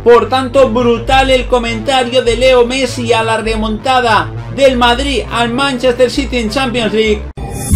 Por tanto, brutal el comentario de Leo Messi a la remontada del Madrid al Manchester City en Champions League.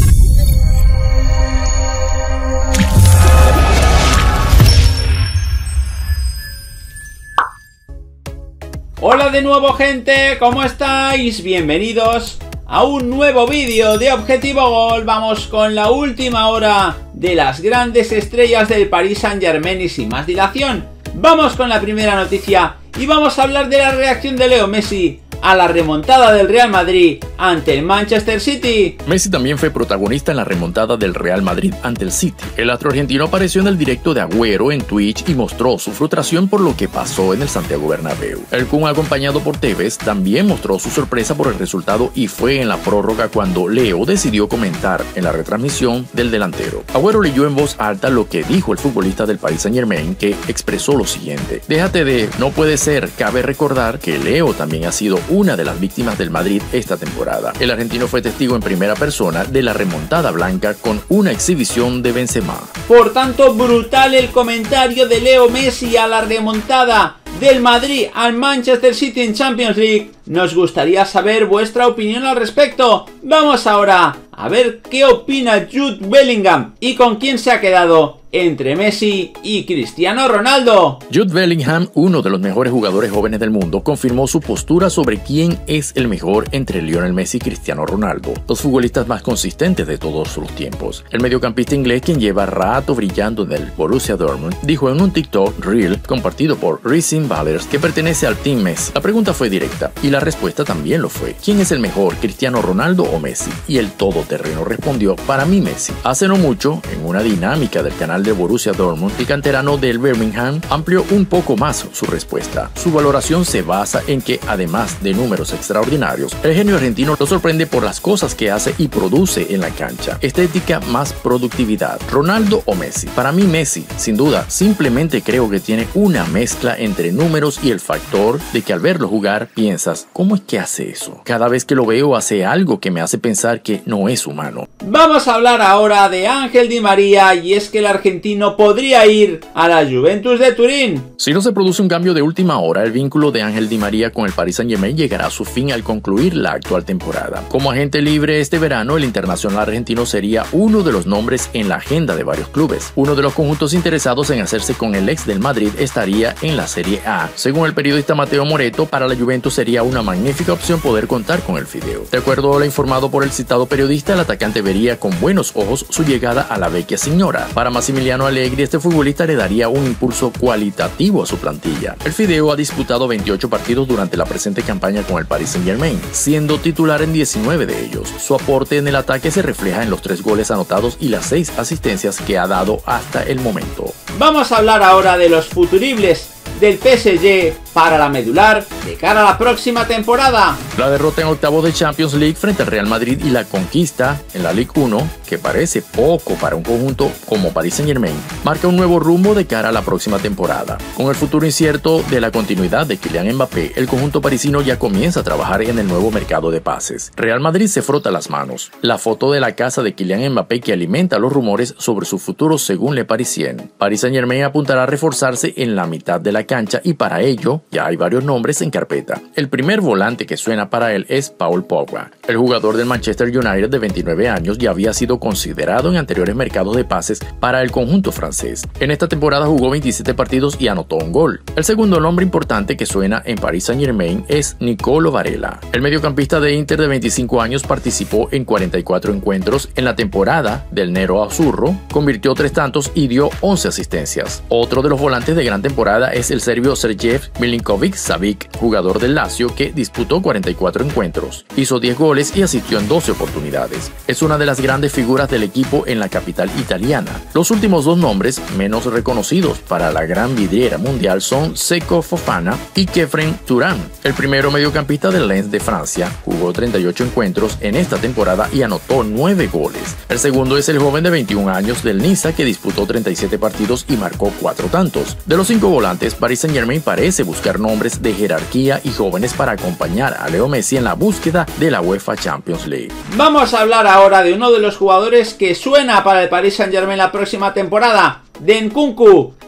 Hola de nuevo, gente, ¿cómo estáis? Bienvenidos a un nuevo vídeo de Objetivo Gol. Vamos con la última hora de las grandes estrellas del Paris Saint-Germain y sin más dilación, vamos con la primera noticia y vamos a hablar de la reacción de Leo Messi a la remontada del Real Madrid ante el Manchester City. Messi también fue protagonista en la remontada del Real Madrid ante el City. El astro argentino apareció en el directo de Agüero en Twitch y mostró su frustración por lo que pasó en el Santiago Bernabéu. El Kun, acompañado por Tevez, también mostró su sorpresa por el resultado y fue en la prórroga cuando Leo decidió comentar en la retransmisión del delantero. Agüero leyó en voz alta lo que dijo el futbolista del Paris Saint-Germain, que expresó lo siguiente: "Déjate de, no puede ser, cabe recordar que Leo también ha sido una de las víctimas del Madrid esta temporada". El argentino fue testigo en primera persona de la remontada blanca con una exhibición de Benzema. Por tanto, brutal el comentario de Leo Messi a la remontada del Madrid al Manchester City en Champions League. Nos gustaría saber vuestra opinión al respecto. Vamos ahora a ver qué opina Jude Bellingham y con quién se ha quedado entre Messi y Cristiano Ronaldo. Jude Bellingham, uno de los mejores jugadores jóvenes del mundo, confirmó su postura sobre quién es el mejor entre Lionel Messi y Cristiano Ronaldo, los futbolistas más consistentes de todos los tiempos. El mediocampista inglés, quien lleva rato brillando en el Borussia Dortmund, dijo en un TikTok Reel compartido por Racing Ballers que pertenece al Team Messi. La pregunta fue directa y la respuesta también lo fue: ¿quién es el mejor, Cristiano Ronaldo o Messi? Y el todoterreno respondió: para mí Messi. Hace no mucho, en una dinámica del canal de Borussia Dortmund, el canterano del Birmingham amplió un poco más su respuesta. Su valoración se basa en que, además de números extraordinarios, el genio argentino lo sorprende por las cosas que hace y produce en la cancha. Estética más productividad. ¿Ronaldo o Messi? Para mí Messi, sin duda. Simplemente creo que tiene una mezcla entre números y el factor de que al verlo jugar piensas: ¿cómo es que hace eso? Cada vez que lo veo hace algo que me hace pensar que no es humano. Vamos a hablar ahora de Ángel Di María, y es que el argentino podría ir a la Juventus de Turín. Si no se produce un cambio de última hora, el vínculo de Ángel Di María con el Paris Saint-Germain llegará a su fin al concluir la actual temporada. Como agente libre este verano, el internacional argentino sería uno de los nombres en la agenda de varios clubes. Uno de los conjuntos interesados en hacerse con el ex del Madrid estaría en la Serie A. Según el periodista Mateo Moretto, para la Juventus sería una magnífica opción poder contar con el fideo. De acuerdo a lo informado por el citado periodista, el atacante vería con buenos ojos su llegada a la vecchia signora. Para Massimiliano Allegri, este futbolista le daría un impulso cualitativo a su plantilla. El fideo ha disputado 28 partidos durante la presente campaña con el Paris Saint-Germain, siendo titular en 19 de ellos. Su aporte en el ataque se refleja en los 3 goles anotados y las 6 asistencias que ha dado hasta el momento. Vamos a hablar ahora de los futuribles del PSG para la medular de cara a la próxima temporada. La derrota en octavos de Champions League frente al Real Madrid y la conquista en la Ligue 1, que parece poco para un conjunto como Paris Saint-Germain, marca un nuevo rumbo de cara a la próxima temporada. Con el futuro incierto de la continuidad de Kylian Mbappé, el conjunto parisino ya comienza a trabajar en el nuevo mercado de pases. Real Madrid se frota las manos. La foto de la casa de Kylian Mbappé que alimenta los rumores sobre su futuro según Le Parisien. Paris Saint-Germain apuntará a reforzarse en la mitad de la cancha y para ello ya hay varios nombres en carpeta. El primer volante que suena para él es Paul Pogba. El jugador del Manchester United de 29 años ya había sido considerado en anteriores mercados de pases para el conjunto francés. En esta temporada jugó 27 partidos y anotó un gol. El segundo nombre importante que suena en Paris Saint-Germain es Nicolo Varela. El mediocampista de Inter de 25 años participó en 44 encuentros en la temporada del Nero Azzurro, convirtió 3 tantos y dio 11 asistencias. Otro de los volantes de gran temporada es el serbio Sergej Milinkovic-Savic, jugador del Lazio que disputó 44 encuentros, hizo 10 goles y asistió en 12 oportunidades. Es una de las grandes figuras del equipo en la capital italiana. Los últimos 2 nombres menos reconocidos para la gran vidriera mundial son Seko Fofana y Khéphren Thuram. El primero, mediocampista del Lens de Francia, jugó 38 encuentros en esta temporada y anotó 9 goles. El segundo es el joven de 21 años del Niza que disputó 37 partidos y marcó 4 tantos. De los 5 volantes, Paris Saint-Germain parece buscar nombres de jerarquía y jóvenes para acompañar a Leo Messi en la búsqueda de la UEFA Champions League. Vamos a hablar ahora de uno de los jugadores que suena para el Paris Saint-Germain la próxima temporada, de Nkunku.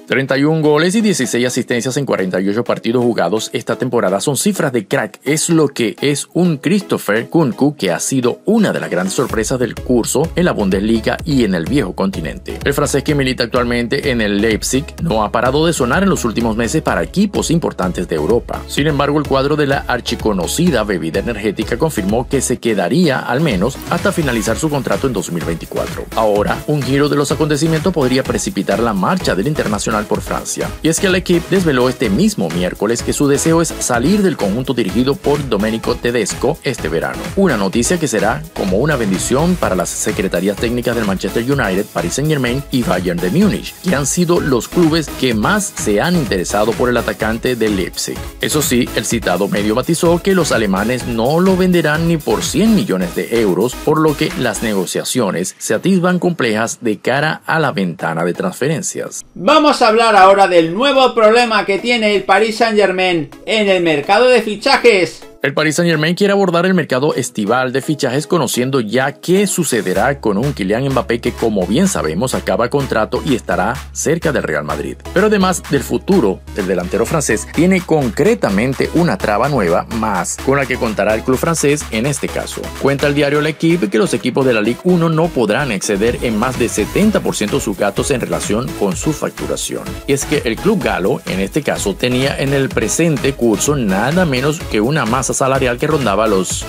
31 goles y 16 asistencias en 48 partidos jugados esta temporada son cifras de crack. Es lo que es un Christopher Nkunku, que ha sido una de las grandes sorpresas del curso en la Bundesliga y en el viejo continente. El francés, que milita actualmente en el Leipzig, no ha parado de sonar en los últimos meses para equipos importantes de Europa. Sin embargo, el cuadro de la archiconocida bebida energética confirmó que se quedaría al menos hasta finalizar su contrato en 2024. Ahora, un giro de los acontecimientos podría precipitar la marcha del internacional por Francia. Y es que el equipo desveló este mismo miércoles que su deseo es salir del conjunto dirigido por Domenico Tedesco este verano. Una noticia que será como una bendición para las secretarías técnicas del Manchester United, Paris Saint-Germain y Bayern de Múnich, que han sido los clubes que más se han interesado por el atacante del Leipzig. Eso sí, el citado medio matizó que los alemanes no lo venderán ni por 100 millones de euros, por lo que las negociaciones se atisban complejas de cara a la ventana de transferencias. Vamos a hablar ahora del nuevo problema que tiene el Paris Saint-Germain en el mercado de fichajes. El Paris Saint-Germain quiere abordar el mercado estival de fichajes conociendo ya qué sucederá con un Kylian Mbappé que, como bien sabemos, acaba contrato y estará cerca del Real Madrid. Pero además del futuro del delantero francés, tiene concretamente una traba nueva más con la que contará el club francés en este caso. Cuenta el diario L'Équipe que los equipos de la Ligue 1 no podrán exceder en más de 70% sus gastos en relación con su facturación. Y es que el club galo, en este caso, tenía en el presente curso nada menos que una masa salarial que rondaba los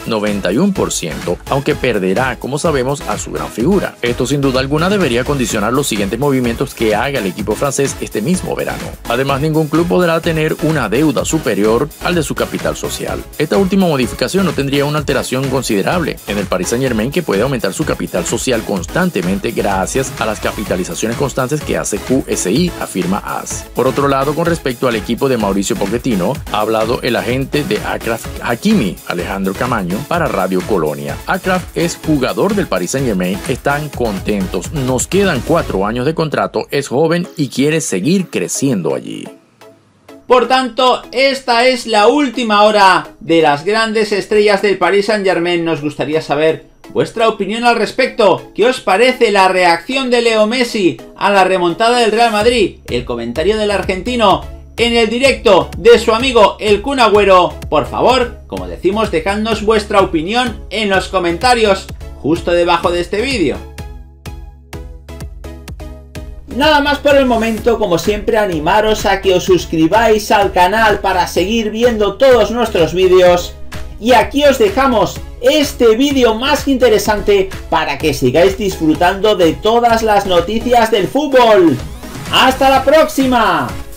91%, aunque perderá, como sabemos, a su gran figura. Esto sin duda alguna debería condicionar los siguientes movimientos que haga el equipo francés este mismo verano. Además, ningún club podrá tener una deuda superior al de su capital social. Esta última modificación no tendría una alteración considerable en el Paris Saint-Germain, que puede aumentar su capital social constantemente gracias a las capitalizaciones constantes que hace QSI, afirma AS. Por otro lado, con respecto al equipo de Mauricio Pochettino, ha hablado el agente de Achraf Hakimi, Alejandro Camaño, para Radio Colonia. Achraf es jugador del Paris Saint-Germain, están contentos, nos quedan 4 años de contrato, es joven y quiere seguir creciendo allí. Por tanto, esta es la última hora de las grandes estrellas del Paris Saint-Germain. Nos gustaría saber vuestra opinión al respecto. ¿Qué os parece la reacción de Leo Messi a la remontada del Real Madrid? El comentario del argentino en el directo de su amigo el Kun Agüero. Por favor, como decimos, dejadnos vuestra opinión en los comentarios justo debajo de este vídeo. Nada más por el momento, como siempre animaros a que os suscribáis al canal para seguir viendo todos nuestros vídeos. Y aquí os dejamos este vídeo más que interesante para que sigáis disfrutando de todas las noticias del fútbol. ¡Hasta la próxima!